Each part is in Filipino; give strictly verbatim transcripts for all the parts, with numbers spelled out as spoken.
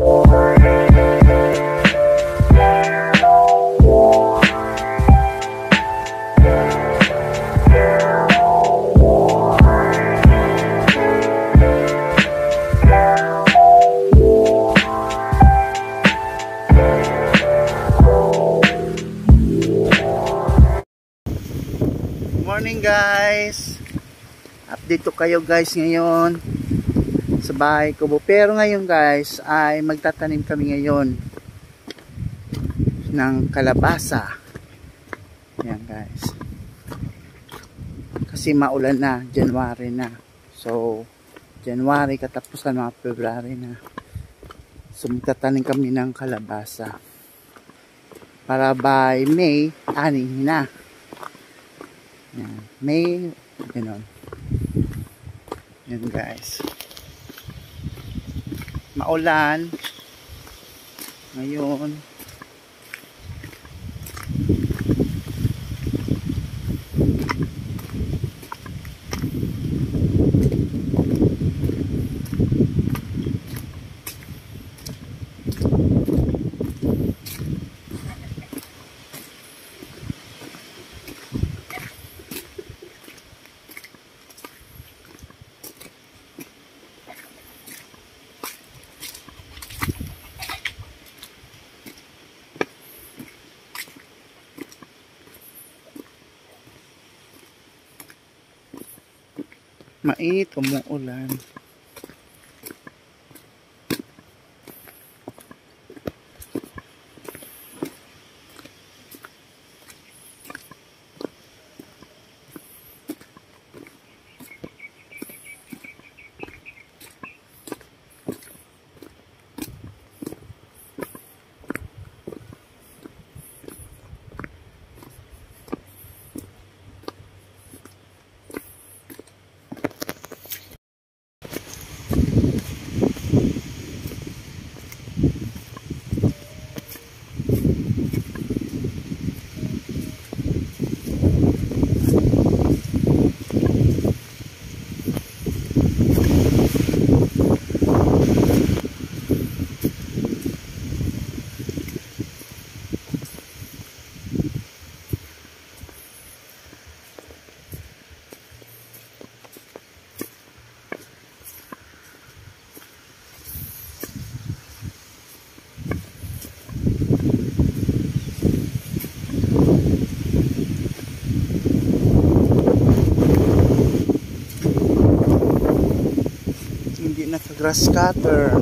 Morning guys, update ko kayo guys ngayon sa bahay ko. Pero ngayon guys ay magtatanim kami ngayon ng kalabasa. Yan guys, kasi maulan na, January na. So January katapusan mga February na. So magtatanim kami ng kalabasa para by May ani na. Yan. May gano'n. Yan guys, maulan ngayon. Mainit, umuulan. Hindi naka-grass cutter.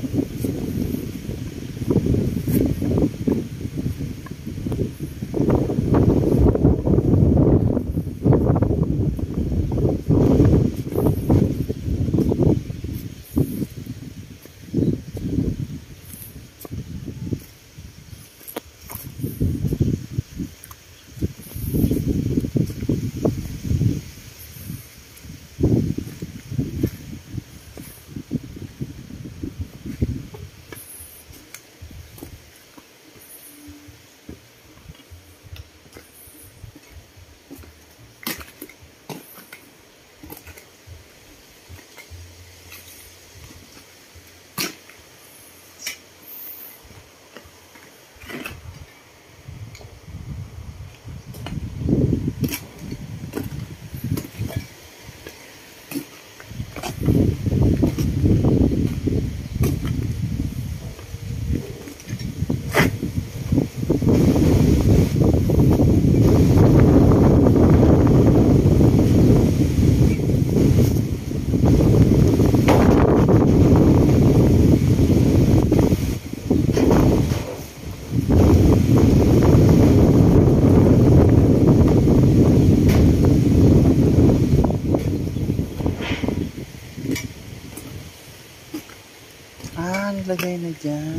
Lagay na dyan.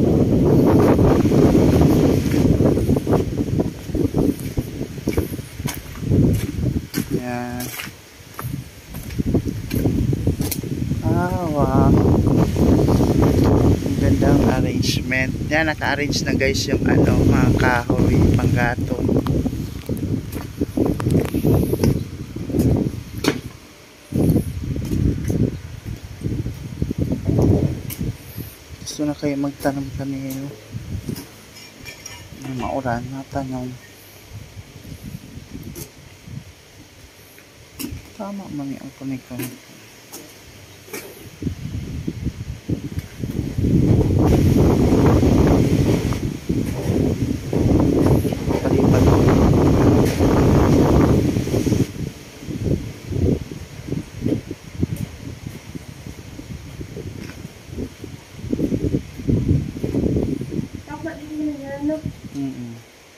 Yan. Ah, wow. Ang gandang arrangement. Yan, naka-arrange na guys yung ano, mga kahoy, panggatong. So gusto na kayo magtanong kami ng mauran na tanong. Tama mami ang kunik-kunik. Palipan ako. Mm-mm.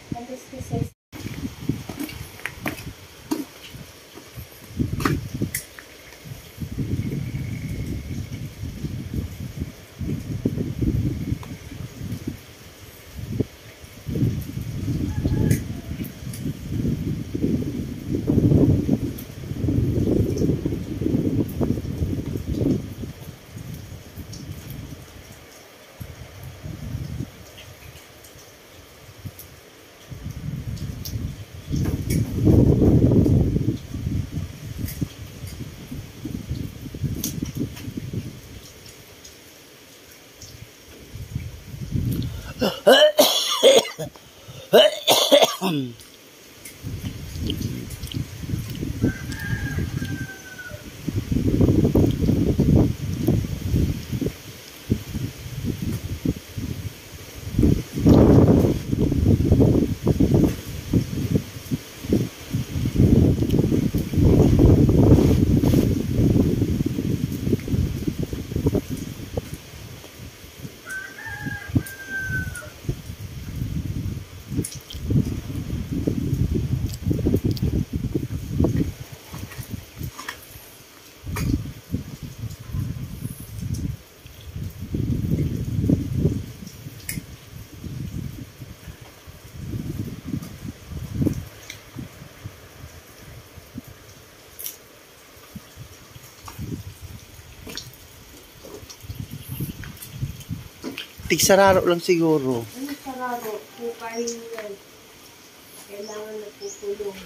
Tigsararo lang siguro. Ano sararo? Pupahin yan. Kailangan na pukulong.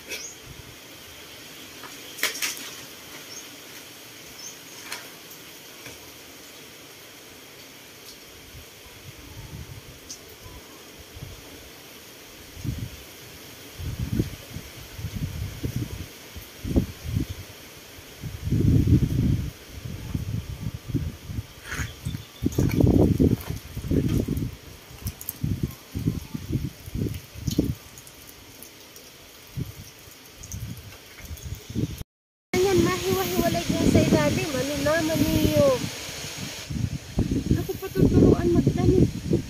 Mahiwa-hiwalay niya sa ilalim. Ano naman niyo? Ako patuturuan magtanim.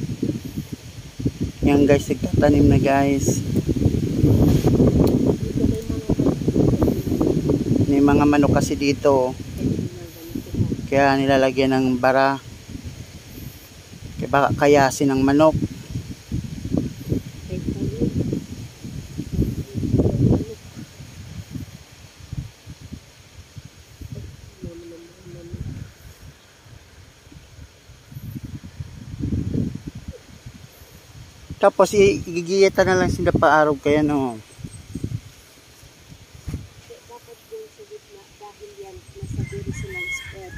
Yan guys, nagtatanim na guys. May mga manok kasi dito. Kaya nilalagyan ng bara. Kaya baka kayasin ng manok. Tapos igigiyatan na lang sila pa-araw kaya no. Dapat yung sa gitna dahil yan nasa diri silang spread.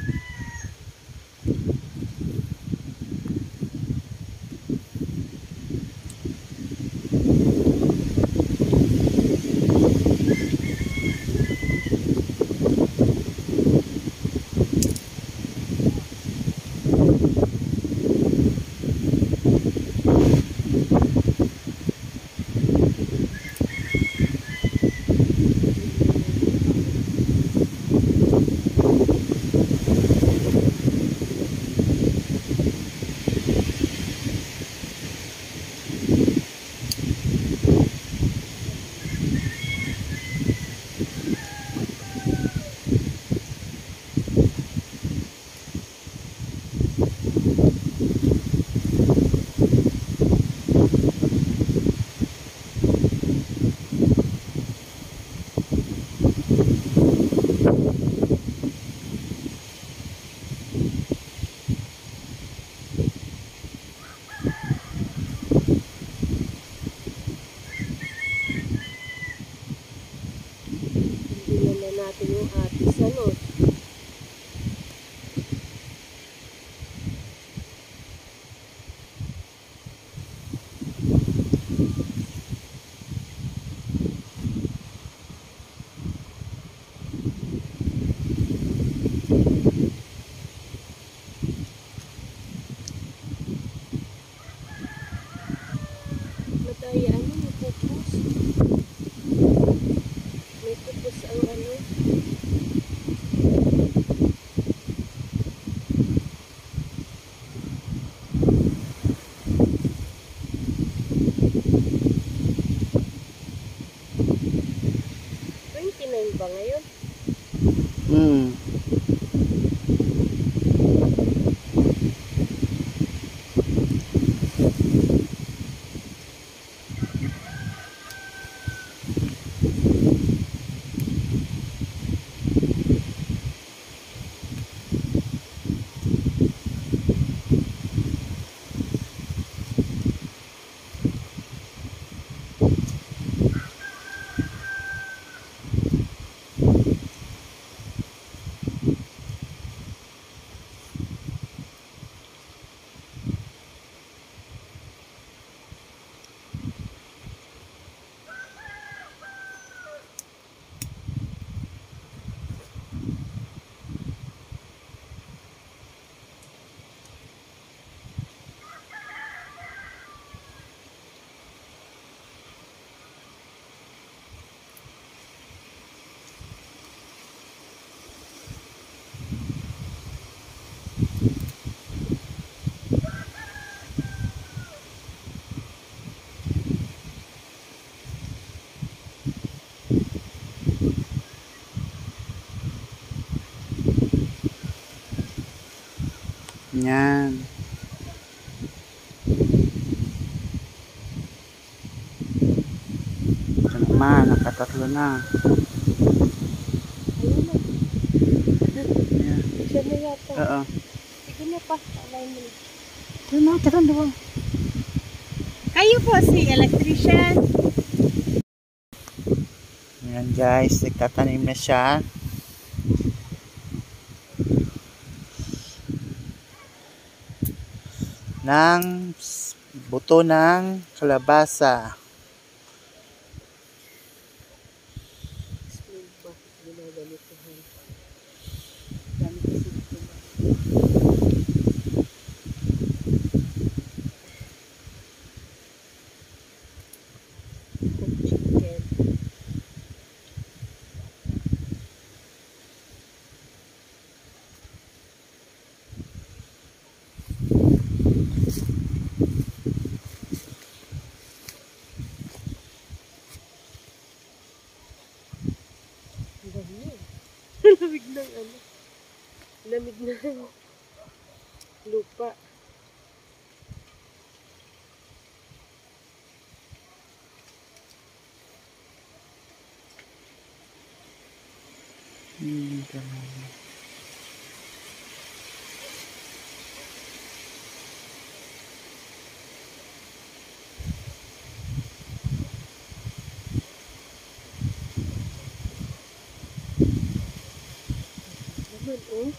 Ito naman, nakatatlo na. Ayun na. Ayan. Siya na yata. Oo. Sige na pa. Alay mo na. Ito na, ito na. Kayo po si electrician. Ayan guys, nagtatanim na siya. Ng buto ng kalabasa. Lamig ng ano. Lamig ng lupa. Hmm, tama. Naman oh.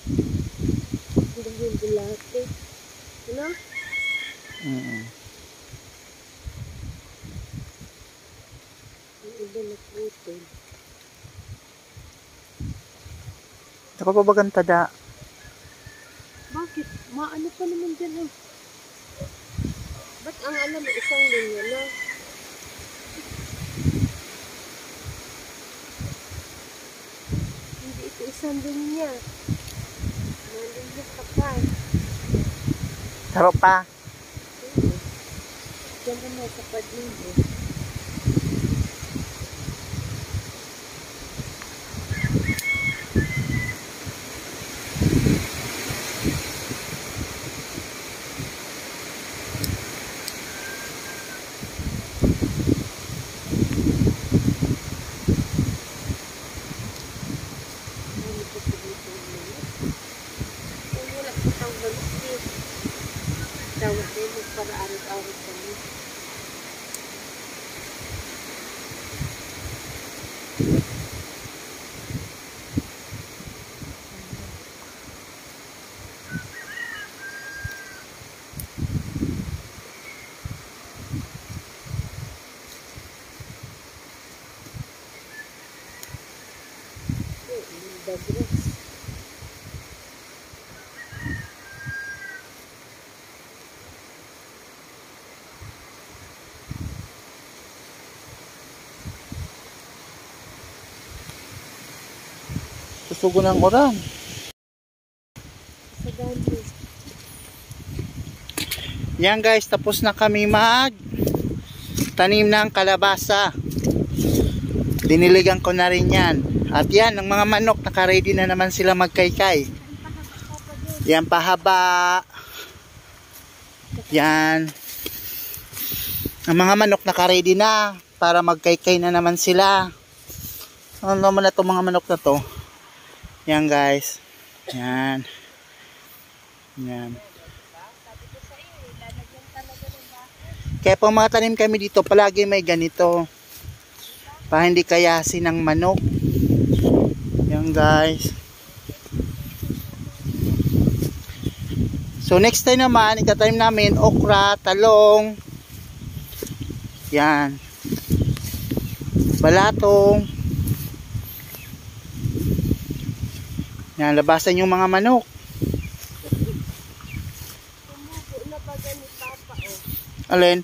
Hindi yung bulate. Ano? Mm. Yung iba na putol. Ako pa bagang tada. Bakit? Maano pa naman dyan eh. Ba't ang alam mo isang linya na? Hindi ito isang linya. Mga linya ka pa. Taro pa. Diyan ka na sa pag-ibo. Tawag din mo para arit-arit kami. Dagres. Susugo ng oran. Sa dami. Yan guys, tapos na kami mag tanim ng kalabasa. Diniligan ko na rin yan. At yan, ang mga manok, naka-ready na naman sila magkaykay. Yan, pahaba. Yan. Ang mga manok, naka-ready na para magkaykay na naman sila. Ano naman na itong mga manok na to? Yan guys. Yan. Yan. Kaya pang mga tanim kami dito, palagi may ganito. Para hindi kayasin ng manok. Yan guys. So next time naman, ikatanim namin okra, talong. Yan. Balatong. Yan, labasan yung mga manok. Tumubo na ba ganit papa oh? Alin?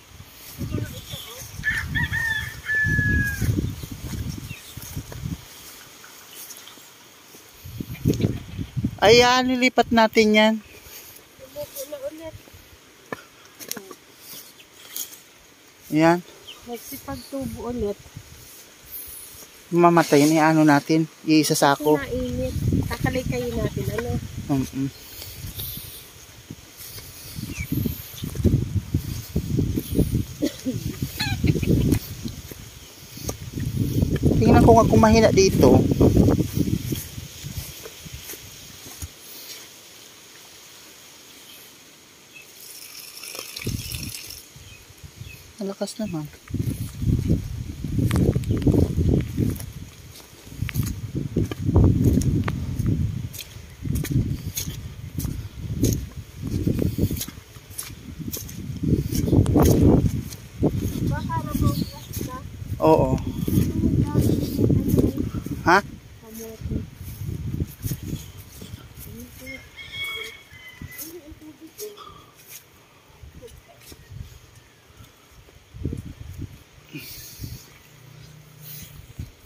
Ayan, nilipat natin yan. Tumubo na ulit. Ayan. Nagsipagtubo ulit. Mamatay ni ano natin. Iisa sako. Kinainit. Kakalay-kayin natin. Ano? Um -um. Tingnan ko nga kung mahina dito. Malakas naman. Baka na po na. Oo. Ha? Kamote.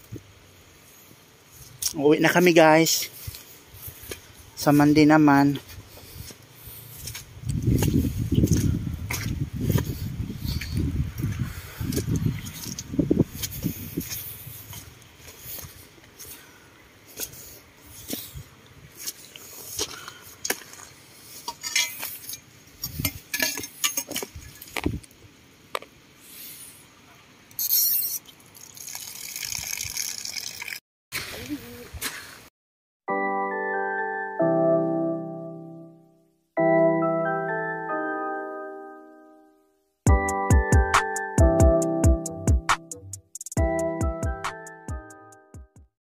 Uwi na kami guys. Sa Monday naman.